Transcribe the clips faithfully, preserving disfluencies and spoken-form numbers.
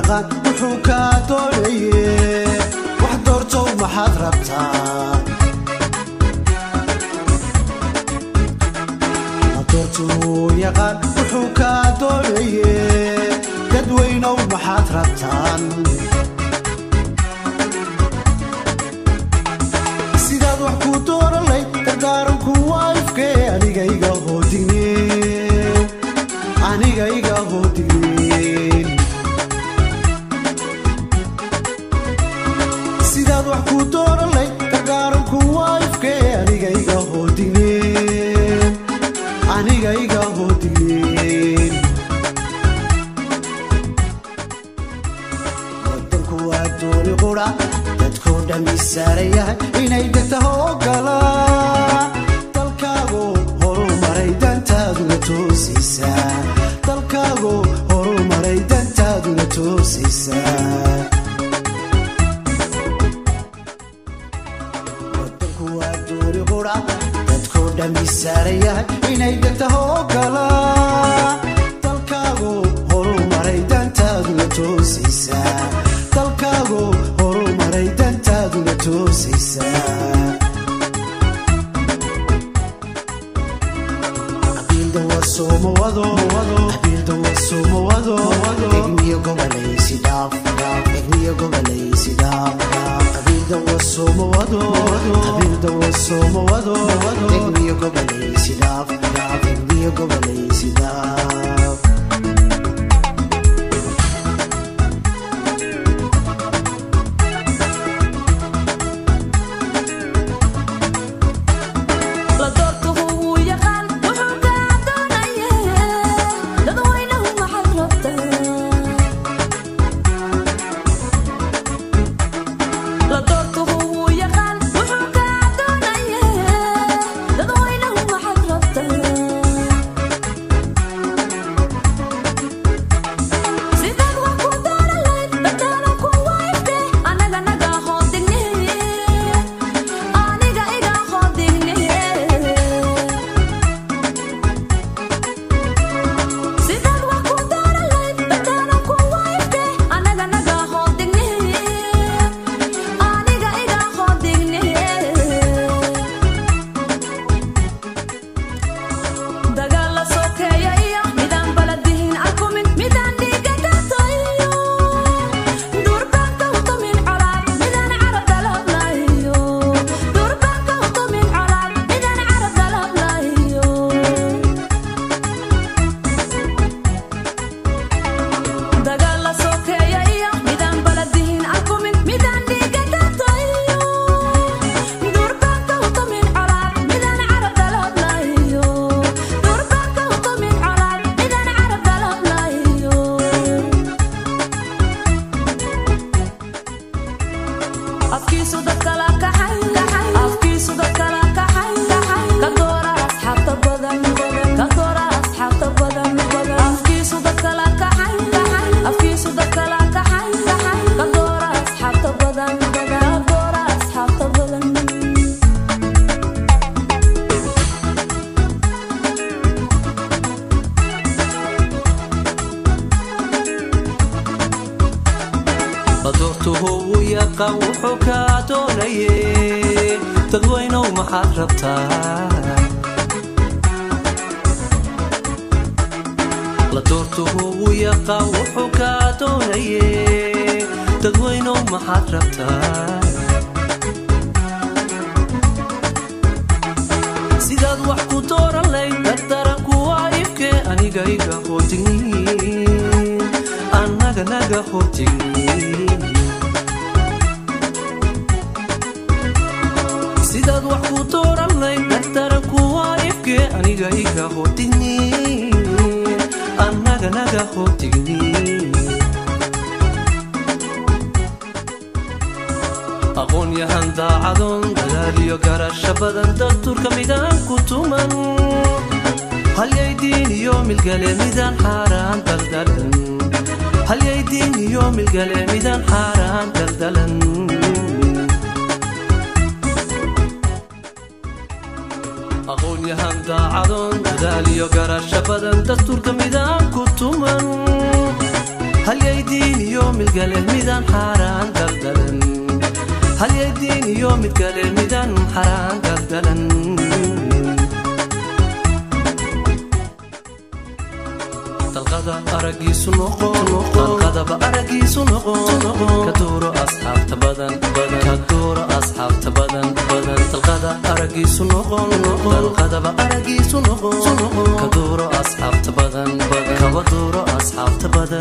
يغان وحوكا دولي وحضرتو محاد ربطان حضرتو يغان وحوكا دولي قدوينو محاد ربطان سيداد وحكو دور اللي تردارنكو وايفكي أنيقا إيقا هودينين أنيقا إيقا هودينين سيداد وحكو دور اللي تردارنكو وايفكي أنيقا إيقا هودينين أنيقا إيقا هودينين ودنكو وادوني قرى dadku dhamisaarayahay inay degta hoogala dalkaagu horumaray dantaaduna toosaysaa dalkaagu horumaray dantaaduna toosaysaa wadanku waa dooni qura dadku dhamisaarayahay inay degta hoogala dalkaagu horumaray dantaaduna toosaysaa dalkaagu horumaray dantaaduna toosaysaa abiilda wasoomo wado abiilda wasoomo wado egniyo gobolaysi dhaaf egniyo gobolaysi dhaaf abiilda wasoomo wado abiilda wasoomo wado egniyo gobolaysi dhaaf egniyo gobolaysi dhaaf هو يقع وحكا دوني تدوينو محاد ربطا لدورته هو يقع وحكا دوني تدوينو محاد ربطا سيداد وحكو دور اللي تدرك وايفكي أنيقا إيقا هوتيني أناقا ناقا هوتيني سيداد وحكو دور اللي تدرك وايفكي أنيقا إيقا هوتيني أناقا ناقا هوتيني أقون يهان داعدون دلاليو قرش بدن دكتور كميدان كتومن هل يدين يوم القلم ميدان حاران دلدلن هل يدين يوم القلم ميدان حاران دلدلن أقون يهان داعدون دلاليو قرش بدن دكتور كميدان كتومن هل يدين يوم milgale midaan xaaraan daldalan halyay diin iyo midgale midaan xaraan daldalan dalqada aragiisu noqo dalqadaba aragiisu noqo ka dooro asxaabta badan badan ka dooro asxaabta badan badan dalqada aragiisu noqo dalqadaba aragiisu noqo ka dooro asxaabta badan badan ka dooro asxaabta badan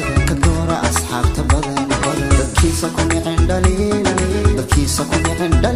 Dadkiisa ku micin dhaliil, dadkiisa ku micin dhaliil